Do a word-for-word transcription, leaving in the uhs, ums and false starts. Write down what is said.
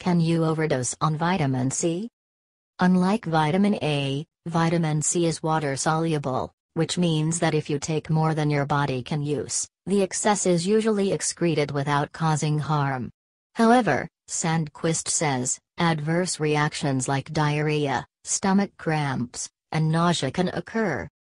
Can you overdose on vitamin C? Unlike vitamin A, vitamin C is water-soluble, which means that if you take more than your body can use, the excess is usually excreted without causing harm. However, Sandquist says, adverse reactions like diarrhea, stomach cramps, and nausea can occur,